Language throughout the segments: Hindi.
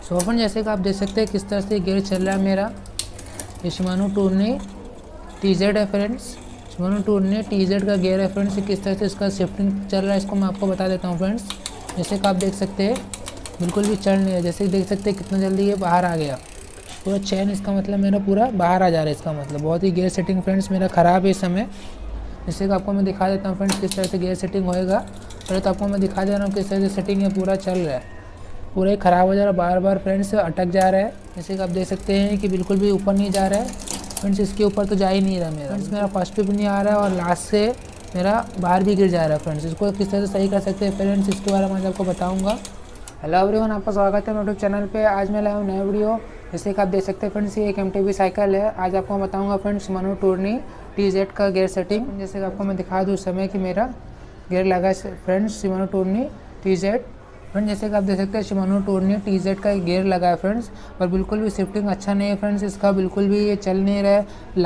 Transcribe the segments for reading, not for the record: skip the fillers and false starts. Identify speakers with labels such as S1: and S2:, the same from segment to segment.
S1: सो फ्रेंड जैसे कि आप देख सकते हैं किस तरह से गियर चल रहा है मेरा। ये शिमानो टूर्नी TZ है फ्रेंड्स। शिमानो टूर्नी TZ का गियर है फ्रेंड्स। किस तरह से इसका शिफ्टिंग चल रहा है इसको मैं आपको बता देता हूँ फ्रेंड्स। जैसे कि आप देख सकते हैं बिल्कुल भी चल नहीं है। जैसे कि देख सकते हैं कितना जल्दी ये बाहर आ गया। पूरा चैन इसका मतलब मेरा पूरा बाहर आ जा रहा है। इसका मतलब बहुत ही गियर सेटिंग फ्रेंड्स मेरा ख़राब है इस समय। जैसे कि आपको मैं दिखा देता हूँ फ्रेंड्स किस तरह से गियर सेटिंग होएगा। पहले तो आपको मैं दिखा दे रहा हूँ किस तरह से सेटिंग है पूरा चल रहा है। पूरा ही ख़राब हो जा रहा है, बार बार फ्रेंड्स अटक जा रहा है। जैसे कि आप देख सकते हैं कि बिल्कुल भी ऊपर नहीं जा रहा है फ्रेंड्स। इसके ऊपर तो जा ही नहीं रहा मेरा फ्रेंड्स। मेरा फर्स्ट पे भी नहीं आ रहा है और लास्ट से मेरा बाहर भी गिर जा रहा है फ्रेंड्स। इसको किस तरह से सही कर सकते हैं फ्रेंड्स इसके बारे में आज आपको बताऊँगा। हेलो एवरीवन, आपका स्वागत है मेरे यूट्यूब चैनल पे। आज मैं लाया हूँ नया वीडियो। जैसे कि आप देख सकते हैं फ्रेंड्स ये एक MTB साइकिल है। आज आपको मैं बताऊँगा फ्रेंड्स शिमानो टूर्नी TZ का गियर सेटिंग। जैसे कि आपको मैं दिखा दूँ उस समय कि मेरा गियर लगा है friends Shimano Tourney TZ। Friends जैसे कि आप देख सकते हैं शिमानो टूर्नी TZ का गियर लगा है फ्रेंड्स, पर बिल्कुल भी शिफ्टिंग अच्छा नहीं है फ्रेंड्स। इसका बिल्कुल भी ये चल नहीं रहा है।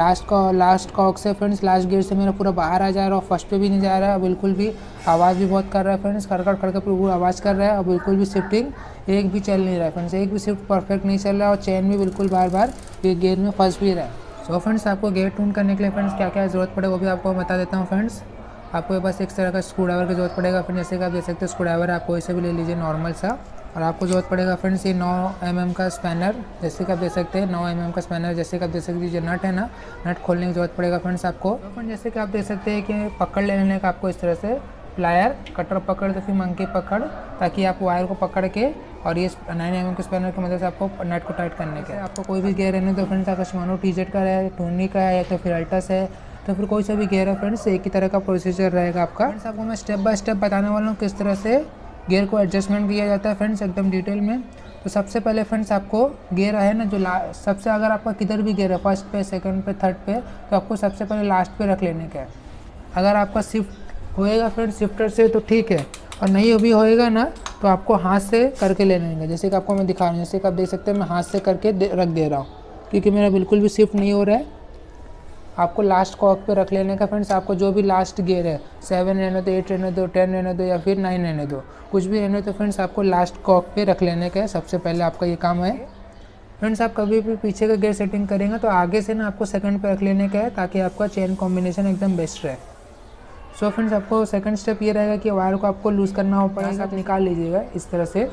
S1: लास्ट कॉक से फ्रेंड्स लास्ट गियर से मेरा पूरा बाहर आ जा रहा है और फर्स्ट पे भी नहीं जा रहा है। बिल्कुल भी आवाज़ भी बहुत कर रहा है फ्रेंड्स, खड़खड़ खड़खड़ पूरा आवाज़ कर रहा है। और बिल्कुल भी शिफ्टिंग एक भी चल नहीं रहा है फ्रेंड्स। एक भी शिफ्ट परफेक्ट नहीं चल रहा है और चैन भी बिल्कुल बार बार ये गियर में फंस भी रहा है। सो फ्रेंड्स आपको गियर ट्यून करने के लिए फ्रेंड्स क्या क्या ज़रूरत पड़ेगा वो भी आपको बता देता हूँ फ्रेंड्स। आपको बस एक तरह का स्क्रू ड्राइवर की ज़रूरत पड़ेगा फ्रेंड। जैसे कि आप देख सकते हैं स्क्रू ड्राइवर आपको इसे भी ले लीजिए नॉर्मल सा। और आपको ज़रूरत पड़ेगा फ्रेंड्स ये 9 mm का स्पैनर। जैसे कि आप देख सकते हैं 9 mm का स्पैनर। जैसे कि आप देख सकते हैं जो नट है ना, नट खोलने की ज़रूरत पड़ेगा फ्रेंड्स आपको। तो फ्रेंड जैसे कि आप देख सकते हैं कि पकड़ लेने का आपको इस तरह से प्लायर कटर पकड़ तो फिर मंकी पकड़, ताकि आप वायर को पकड़ के और ये 9 mm के स्पैनर की मदद से आपको नट को टाइट करने के। आपको कोई भी गियर रहने तो फ्रेंड्स आपका शिमानो TZ का है, टूर्नी का है या तो फिर अल्टस है, तो फिर कोई सा भी गियर है फ्रेंड्स एक ही तरह का प्रोसीजर रहेगा आपका। फ्रेंड्स आपको मैं स्टेप बाय स्टेप बताने वाला हूँ किस तरह से गियर को एडजस्टमेंट किया जाता है फ्रेंड्स एकदम डिटेल में। तो सबसे पहले फ्रेंड्स आपको गियर है ना जो सबसे अगर आपका किधर भी गियर है फर्स्ट पे, सेकंड पे, थर्ड पे, तो आपको सबसे पहले लास्ट पे रख लेने का है। अगर आपका शिफ्ट होएगा फ्रेंड्स शिफ्टर से तो ठीक है, और नहीं भी होएगा ना तो आपको हाथ से करके लेने का। जैसे कि आपको मैं दिखा रहा हूँ, जैसे कि आप देख सकते हैं मैं हाथ से करके रख दे रहा हूँ क्योंकि मेरा बिल्कुल भी शिफ्ट नहीं हो रहा है। आपको लास्ट कॉक पे रख लेने का फ्रेंड्स। आपको जो भी लास्ट गियर है 7 रहने दो, 8 रहने दो, 10 रहने दो या फिर 9 रहने दो, कुछ भी रहने दो फ्रेंड्स आपको लास्ट कॉक पे रख लेने का है। सबसे पहले आपका ये काम है फ्रेंड्स। आप कभी भी पीछे का गियर सेटिंग करेंगे तो आगे से ना आपको सेकंड पे रख लेने का है ताकि आपका चेन कॉम्बिनेशन एकदम बेस्ट रहे। सो फ्रेंड्स आपको सेकंड स्टेप ये रहेगा कि वायर को आपको लूज़ करना हो पड़ेगा। आप निकाल लीजिएगा इस तरह से।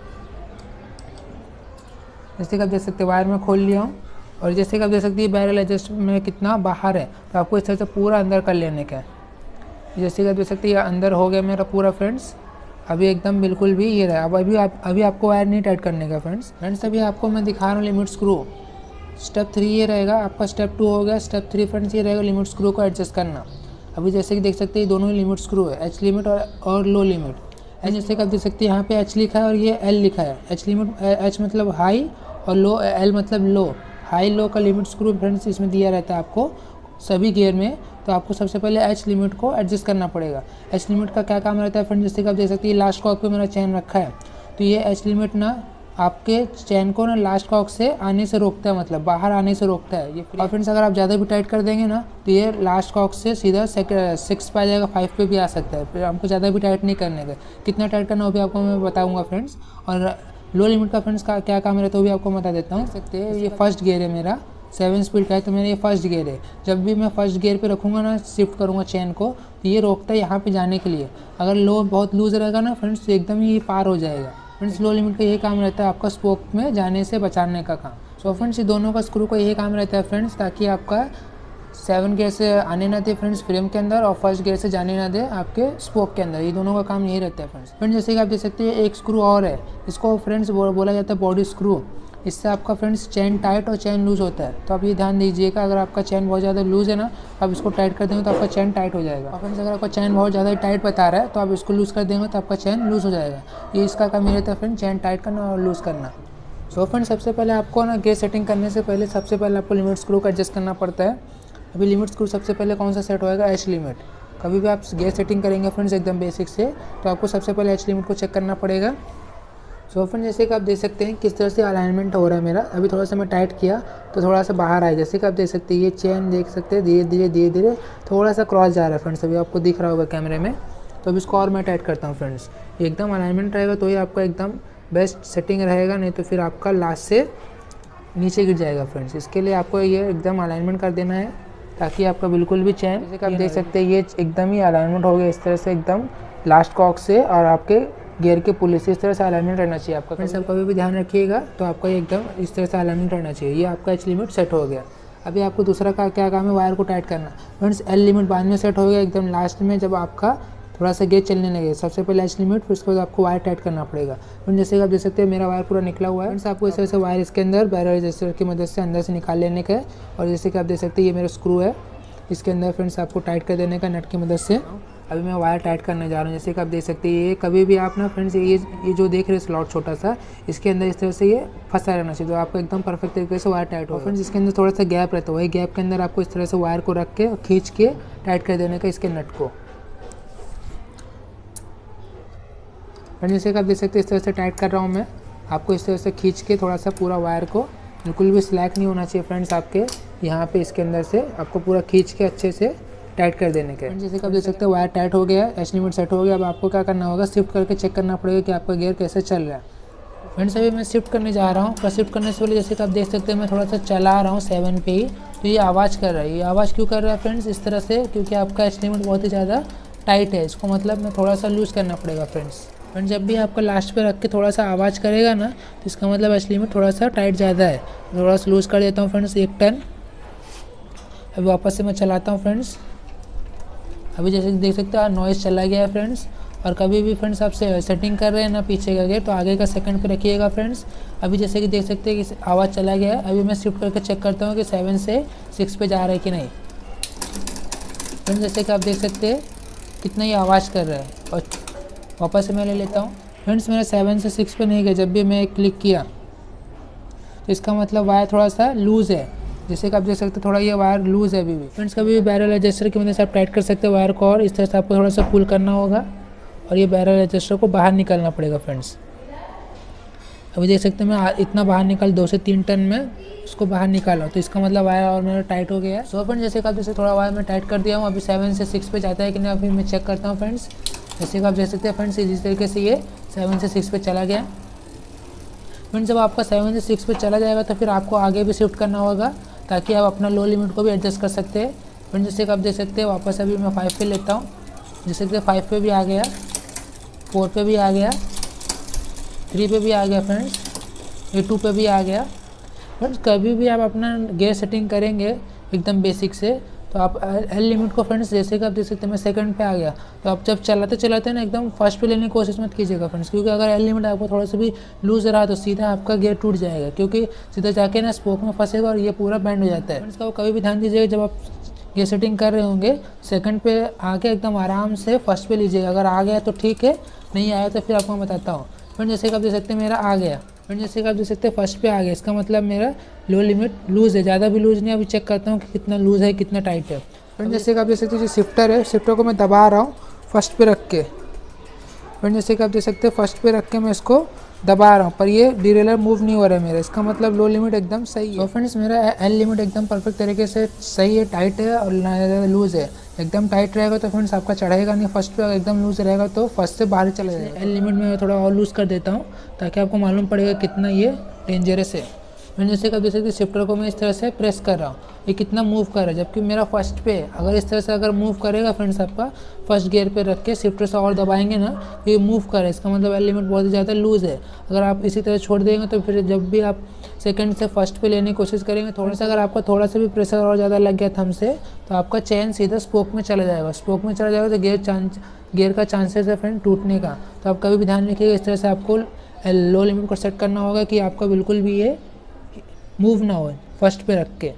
S1: जैसे कि आप देख सकते हैं वायर में खोल लिया हूँ, और जैसे कि आप देख सकते हैं बैरल एडजस्ट में कितना बाहर है तो आपको इस तरह से पूरा अंदर कर लेने का है। जैसे कि आप देख सकते हैं ये अंदर हो गया मेरा पूरा फ्रेंड्स। अभी एकदम बिल्कुल भी ये रहा। अब अभी आपको वायर नहीं टाइट करने का फ्रेंड्स। अभी आपको मैं दिखा रहा हूँ लिमिट स्क्रू। स्टेप 3 ये रहेगा आपका। स्टेप 2 हो गया। स्टेप 3 फ्रेंड्स ये रहेगा लिमिट स्क्रू को एडजस्ट करना। अभी जैसे कि देख सकते हैं दोनों ही लिमिट स्क्रू है, H लिमिट और लो लिमिट। जैसे कि आप देख सकते हैं यहाँ पे H लिखा है और ये L लिखा है। H लिमिट, H मतलब हाई और लो, L मतलब लो। हाई लो का लिमिट स्क्रू फ्रेंड्स इसमें दिया रहता है आपको सभी गियर में। तो आपको सबसे पहले H लिमिट को एडजस्ट करना पड़ेगा। H लिमिट का क्या काम रहता है फ्रेंड्स, जैसे कि आप देख सकते हैं लास्ट कॉक पे मेरा चैन रखा है तो ये H लिमिट ना आपके चैन को ना लास्ट कॉक से आने से रोकता है, मतलब बाहर आने से रोकता है ये। और फ्रेंड्स अगर आप ज़्यादा भी टाइट कर देंगे ना तो ये लास्ट कॉक से सीधा 6 पे आ जाएगा, 5 पे भी आ सकता है। फिर आपको ज़्यादा भी टाइट नहीं करने का। कितना टाइट करना वो भी आपको मैं बताऊँगा फ्रेंड्स। और लो लिमिट का फ्रेंड्स का क्या काम रहता है वो भी आपको बता देता हूँ। सकते हैं ये फर्स्ट गियर है मेरा, 7 स्पीड का है तो मेरा ये फर्स्ट गियर है। जब भी मैं फर्स्ट गियर पे रखूँगा ना, शिफ्ट करूँगा चैन को, तो ये रोकता है यहाँ पे जाने के लिए। अगर लो बहुत लूज़ रहेगा ना फ्रेंड्स तो एकदम ही पार हो जाएगा फ्रेंड्स। लो लिमिट का यही काम रहता है आपका स्पोक में जाने से बचाने का काम। सो फ्रेंड्स ये दोनों का स्क्रू का यही काम रहता है फ्रेंड्स, ताकि आपका 7 गियर से आने ना दे फ्रेंड्स फ्रेम के अंदर और फर्स्ट गियर से जाने ना दे आपके स्पोक के अंदर। ये दोनों का काम यही रहता है फ्रेंड्स। जैसे कि आप देख सकते हैं एक स्क्रू और है, इसको फ्रेंड्स बोला जाता है बॉडी स्क्रू। इससे आपका फ्रेंड्स चैन टाइट और चैन लूज़ होता है। तो आप ये ध्यान दीजिएगा, अगर आपका चैन बहुत ज़्यादा लूज़ है ना आप इसको टाइट कर देंगे तो आपका चैन टाइट हो जाएगा। और फ्रेंड्स अगर आपका चैन बहुत ज़्यादा टाइट बता रहा है तो आप इसको लूज़ कर देंगे तो आपका चैन लूज़ हो जाएगा। ये इसका काम रहता है फ्रेंड्स, चैन टाइट करना और लूज़ करना। सो फ्रेंड्स सबसे पहले आपको ना गियर सेटिंग करने से पहले सबसे पहले आपको लिमिट स्क्रू का एडजस्ट करना पड़ता है। अभी लिमिट स्क्रू सबसे पहले कौन सा सेट होएगा, H लिमिट। कभी भी आप गियर सेटिंग करेंगे फ्रेंड्स एकदम बेसिक से तो आपको सबसे पहले H लिमिट को चेक करना पड़ेगा। सो फ्रेंड्स जैसे कि आप देख सकते हैं किस तरह से अलाइनमेंट हो रहा है मेरा। अभी थोड़ा सा मैं टाइट किया तो थोड़ा सा बाहर आया। जैसे कि आप देख सकते हैं ये चैन देख सकते हैं धीरे धीरे थोड़ा सा क्रॉस जा रहा है फ्रेंड्स। अभी आपको दिख रहा होगा कैमरे में। तो अब इसको और मैं टाइट करता हूँ फ्रेंड्स। एकदम अलाइनमेंट रहेगा तो ही आपका एकदम बेस्ट सेटिंग रहेगा, नहीं तो फिर आपका लास्ट से नीचे गिर जाएगा फ्रेंड्स। इसके लिए आपको ये एकदम अलाइनमेंट कर देना है ताकि आपका बिल्कुल भी चैन, जैसे कि आप देख सकते हैं ये एकदम ही अलाइनमेंट हो गया इस तरह से, एकदम लास्ट कॉक से और आपके गियर के पुली से इस तरह से अलाइनमेंट रहना चाहिए आपका फ्रेंड्स। आप कभी भी ध्यान रखिएगा तो आपका एकदम इस तरह से अलाइनमेंट रहना चाहिए। ये आपका एच लिमिट सेट हो गया। अभी आपको दूसरा का क्या काम है, वायर को टाइट करना फ्रेंड्स। एल लिमिट बाद में सेट हो गया एकदम लास्ट में, जब आपका थोड़ा सा गेज चलने लगे। सबसे पहले एच लिमिट, फिर उसके बाद आपको वायर टाइट करना पड़ेगा फ्रेंड्स। जैसे कि आप देख सकते हैं मेरा वायर पूरा निकला हुआ है फ्रेंड्स। आपको इस तरह से वायर इसके अंदर बैरल एडजस्टर की मदद से अंदर से निकाल लेने का है। और जैसे कि आप देख सकते हैं ये मेरा स्क्रू है, इसके अंदर फ्रेंड्स आपको टाइट कर देने का नट की मदद से। अभी मैं वायर टाइट करने जा रहा हूँ। जैसे कि आप देख सकते हैं ये कभी भी आप ना फ्रेंड्स ये जो देख रहे हैं स्लॉट छोटा सा, इसके अंदर इस तरह से ये फंसा रहना चाहिए, तो आपको एकदम परफेक्ट तरीके से वायर टाइट हो फ्रेंड्स। इसके अंदर थोड़ा सा गैप रहता है, वही गैप के अंदर आपको इस तरह से वायर को रख के और खींच के टाइट कर देने का इसके नट को फ्रेंड्स। जैसे कि आप देख सकते हैं इस तरह से टाइट कर रहा हूँ मैं। आपको इस तरह से खींच के थोड़ा सा पूरा वायर को, बिल्कुल भी स्लैक नहीं होना चाहिए फ्रेंड्स आपके यहाँ पे, इसके अंदर से आपको पूरा खींच के अच्छे से टाइट कर देने के। जैसे कि आप देख सकते हैं वायर टाइट हो गया है, एच लिमिट सेट हो गया। अब आपको क्या करना होगा, शिफ्ट करके चेक करना पड़ेगा कि आपका गियर कैसे चल रहा है फ्रेंड्स। अभी मैं शिफ्ट करने जा रहा हूँ, पर शिफ्ट करने से पहले जैसे कि आप देख सकते हैं मैं थोड़ा सा चला रहा हूँ 7 पे ही, तो ये आवाज़ कर रहा है। ये आवाज़ क्यों कर रहा है फ्रेंड्स इस तरह से, क्योंकि आपका एच लिमिट बहुत ही ज़्यादा टाइट है। इसको मतलब मैं थोड़ा सा लूज़ करना पड़ेगा फ्रेंड्स। जब भी आपका लास्ट पे रख के थोड़ा सा आवाज़ करेगा ना, तो इसका मतलब एच लिमिट थोड़ा सा टाइट ज़्यादा है। थोड़ा सा लूज़ कर देता हूँ फ्रेंड्स 1 टर्न। अभी वापस से मैं चलाता हूँ फ्रेंड्स। अभी जैसे देख सकते हैं नॉइज़ चला गया है फ्रेंड्स। और कभी भी फ्रेंड्स आप सेटिंग कर रहे हैं ना पीछे का गियर, तो आगे का सेकंड पे रखिएगा फ्रेंड्स। अभी जैसे कि देख सकते हैं कि आवाज़ चला गया है। अभी मैं शिफ्ट करके चेक करता हूँ कि 7 से 6 पे जा रहा है कि नहीं फ्रेंड्स। जैसे कि आप देख सकते हैं कितना ही आवाज़ कर रहा है। और वापस से मैं ले लेता हूँ फ्रेंड्स, मेरा 7 से 6 पे नहीं गया। जब भी मैं क्लिक किया तो इसका मतलब वायर थोड़ा सा लूज़ है। जैसे कि आप देख सकते हैं थोड़ा ये वायर लूज़ है अभी भी फ्रेंड्स। कभी भी बैरल एडजस्टर की मदद से आप टाइट कर सकते हैं वायर को, और इस तरह से आपको थोड़ा सा पुल करना होगा और ये बैरल एडजस्टर को बाहर निकालना पड़ेगा फ्रेंड्स। अभी देख सकते हैं मैं इतना बाहर निकाल 2 से 3 टन में उसको बाहर निकाला, तो इसका मतलब वायर और मेरा टाइट हो गया है। सो फ्रेंड्स जैसे कि आप जैसे थोड़ा वायर मैं टाइट कर दिया हूँ। अभी 7 से 6 पे जाता है कि नहीं, अभी मैं चेक करता हूँ फ्रेंड्स। जैसे कि आप देख सकते हैं फ्रेंड्स इस तरीके से ये 7 से 6 पे चला गया फ्रेंड्स। जब आपका 7 से 6 पे चला जाएगा तो फिर आपको आगे भी शिफ्ट करना होगा ताकि आप अपना लो लिमिट को भी एडजस्ट कर सकते हैं फ्रेंड्स। जैसे कि आप देख सकते हैं वापस अभी मैं 5 पे लेता हूँ। जैसे कि 5 पे भी आ गया, 4 पे भी आ गया, 3 पे भी आ गया फ्रेंड्स, ये 2 पे भी आ गया फ्रेंड्स। कभी भी आप अपना गियर सेटिंग करेंगे एकदम बेसिक से, तो आप एल लिमिट को फ्रेंड्स जैसे कि आप देख सकते हैं मैं सेकंड पे आ गया, तो आप जब चलाते चलाते ना एकदम फर्स्ट पे लेने की कोशिश मत कीजिएगा फ्रेंड्स। क्योंकि अगर एल लिमिट आपको थोड़ा सा भी लूज रहा तो सीधा आपका गियर टूट जाएगा, क्योंकि सीधा जाके ना स्पोक में फंसेगा और ये पूरा बैंड हो जाता है फ्रेंड्स। का कभी भी ध्यान दीजिएगा जब आप गियर सेटिंग कर रहे होंगे, सेकंड पे आके एकदम आराम से फर्स्ट पे लीजिएगा। अगर आ गया तो ठीक है, नहीं आया तो फिर आपको मैं बताता हूँ फ्रेंड। जैसे कि आप देख सकते हैं मेरा आ गया फ्रेंड, जैसे कि आप देख सकते हैं फर्स्ट पे आ गया, इसका मतलब मेरा लो लिमिट लूज़ है, ज़्यादा भी लूज़ नहीं। अभी चेक करता हूँ कि कितना लूज़ है कितना टाइट है फ्रेंड। जैसे कि आप देख सकते हैं जो शिफ्टर है, शिफ्टर को मैं दबा रहा हूँ फर्स्ट पे रख के फ्रेंड। जैसे कि आप देख सकते हैं फर्स्ट पे रख के मैं इसको दबा रहा हूँ, पर ये डिरेलर मूव नहीं हो रहा है मेरा। इसका मतलब लो लिमिट एकदम सही है। तो फ्रेंड्स मेरा एल लिमिट एकदम परफेक्ट तरीके से सही है, टाइट है और लूज़ है। एकदम टाइट रहेगा तो फ्रेंड्स आपका चढ़ेगा नहीं फर्स्ट पे, एकदम लूज़ रहेगा तो फर्स्ट से बाहर चला जाएगा। एल लिमिट में थोड़ा और लूज़ कर देता हूँ ताकि आपको मालूम पड़ेगा कितना ये डेंजरस है फ्रेंड। जैसे कि आप देख सकते हैं शिफ्टर को मैं इस तरह से प्रेस कर रहा हूँ, ये कितना मूव कर रहा है, जबकि मेरा फर्स्ट पे अगर इस तरह से अगर मूव करेगा फ्रेंड्स, आपका फर्स्ट गियर पे रख के शिफ्टर से और दबाएंगे ना तो ये मूव कर रहा है। इसका मतलब एल लिमिट बहुत ही ज़्यादा लूज़ है। अगर आप इसी तरह छोड़ देंगे तो फिर जब भी आप सेकंड से फर्स्ट पे लेने की कोशिश करेंगे, थोड़ा सा अगर आपका थोड़ा सा भी प्रेशर और ज़्यादा लग गया थंब से, तो आपका चेन सीधा स्पोक में चला जाएगा। स्पोक में चला जाएगा तो गियर का चांसेस है फ्रेंड टूटने का। तो आप कभी भी ध्यान रखिएगा, इस तरह से आपको लो लिमिट को सेट करना होगा कि आपका बिल्कुल भी ये मूव ना हो फर्स्ट पे रख के।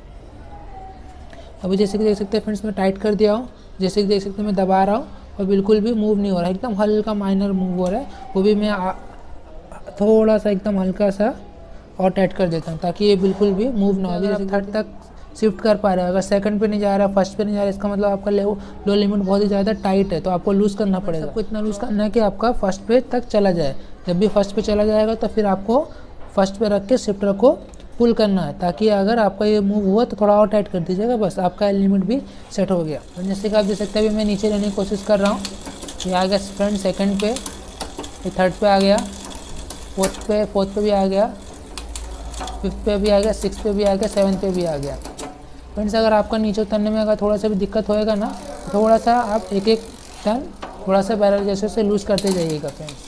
S1: अभी जैसे कि देख सकते हैं फ्रेंड्स मैं टाइट कर दिया हूँ, जैसे कि देख सकते हैं मैं दबा रहा हूँ और बिल्कुल भी मूव नहीं हो रहा है, एकदम हल्का माइनर मूव हो रहा है। वो भी मैं थोड़ा सा एकदम हल्का सा और टाइट कर देता हूँ ताकि ये बिल्कुल भी मूव ना हो। अभी जैसे थर्ड तक शिफ्ट कर पा रहे हैं, अगर सेकंड पे नहीं जा रहा फर्स्ट पे नहीं जा रहा, इसका मतलब आपका लो लिमिट बहुत ही ज़्यादा टाइट है, तो आपको लूज़ करना पड़ेगा। आपको इतना लूज़ करना है कि आपका फर्स्ट पे तक चला जाए। जब भी फर्स्ट पे चला जाएगा तो फिर आपको फर्स्ट पे रख के शिफ्टर को पुल करना है, ताकि अगर आपका ये मूव हुआ तो थोड़ा और टाइट कर दीजिएगा, बस आपका लिमिट भी सेट हो गया। जैसे कि आप देख सकते हैं अभी मैं नीचे लेने की कोशिश कर रहा हूँ, ये आ गया फ्रेंड सेकंड पे, ये थर्ड पे आ गया, फोर्थ पे भी आ गया, 5th पे भी आ गया, 6th पे भी आ गया, 7th पे भी आ गया। फ्रेंड्स अगर आपका नीचे उतरने में अगर थोड़ा सा भी दिक्कत होएगा ना, थोड़ा सा आप एक एक टर्न थोड़ा सा बैरल जैसे से लूज़ करते जाइएगा फ्रेंड्स।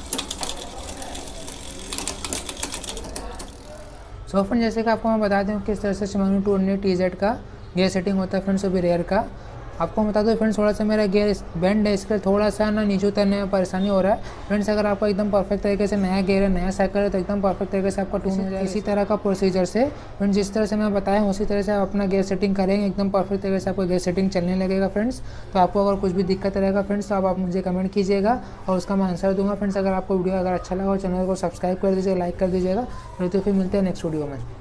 S1: सो फ्रेंड जैसे कि आपको मैं बता दूं किस तरह से शिमानो 200 TZ का गियर सेटिंग होता है फ्रेंड्स, वो भी रेयर का। आपको बता दो फ्रेंड्स, थोड़ा सा मेरा गियर बेंड है, इसका थोड़ा सा ना नीचे उतरने में परेशानी हो रहा है फ्रेंड्स। अगर आपका एकदम परफेक्ट तरीके से नया गियर है, नया साइकिल है, तो एकदम परफेक्ट तरीके से आपका टून हो जाएगा। इसी तरह का प्रोसीजर से फ्रेंड्स, जिस तरह से मैं बताया उसी तरह से आप अपना गियर सेटिंग करेंगे, एकदम परफेक्ट तरीके से आपका गियर सेटिंग चलने लगेगा फ्रेंड्स। तो आपको अगर कुछ भी दिक्कत रहेगा फ्रेंड्स, तो आप मुझे कमेंट कीजिएगा और उसका मैं आंसर दूंगा फ्रेंड्स। अगर आपको वीडियो अगर अच्छा लगा हो, चैनल को सब्सक्राइब कर दीजिएगा, लाइक कर दीजिएगा। तो फिर मिलते हैं नेक्स्ट वीडियो में।